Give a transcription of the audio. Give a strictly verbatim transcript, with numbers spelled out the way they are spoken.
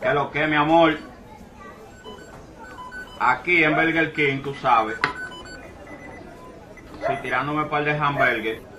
¿Qué lo que, mi amor? Aquí en Burger King, tú sabes. Sí, tirándome un par de hamburgues.